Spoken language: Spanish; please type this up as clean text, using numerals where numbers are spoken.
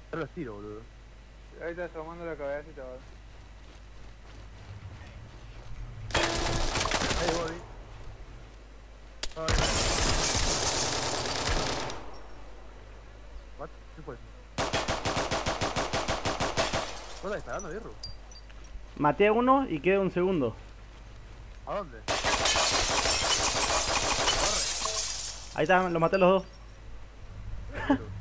Yo los tiro, boludo. Ahí está asomando la cabecita, boludo. Ahí voy. Ay. What? ¿Qué fue eso? ¿Vos estás disparando, Birru? Maté a uno y queda un segundo. ¿A dónde? Ahí está, lo maté a los dos. Birru.